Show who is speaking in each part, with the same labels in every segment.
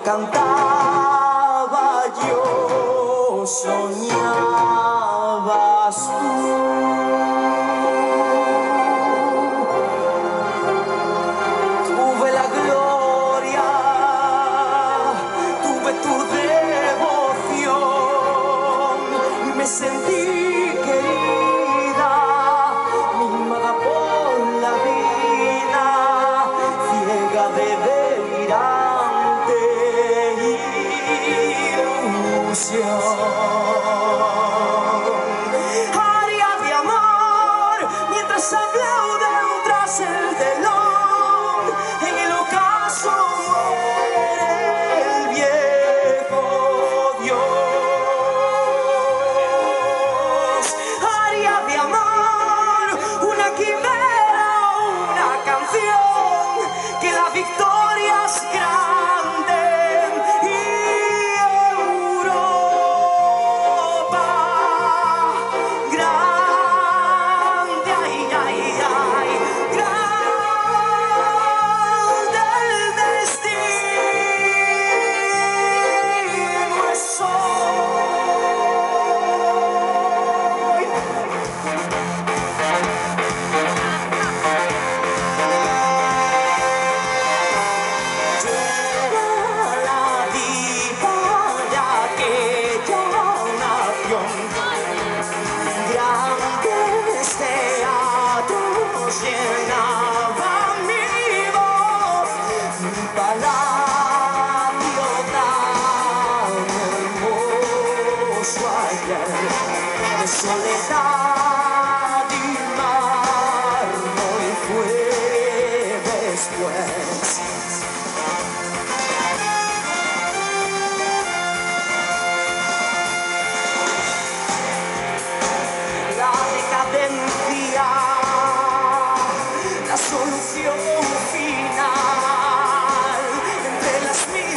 Speaker 1: cantaba yo, soñabas tú. Tuve la gloria, tuve tu devoción y me sentí querida, mimada por la vida, ciega de delirante ilusión. Aria de amor, mientras aplauden tras el telón, en el ocaso muere el viejo Dios. Aria de amor, una quimera, una canción, que la victoria es grande y Europa grande, ay, ay, ay, grande el destino es hoy. La diva de aquella nación, grandes teatros llenaban mi voz, mi palacio tan hermoso ayer, de soledad y mármol fue después. La decadencia, la solución final, entre las mil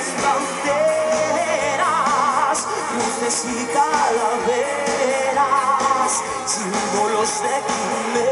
Speaker 1: banderas, cruces y calaveras, símbolos de quimera.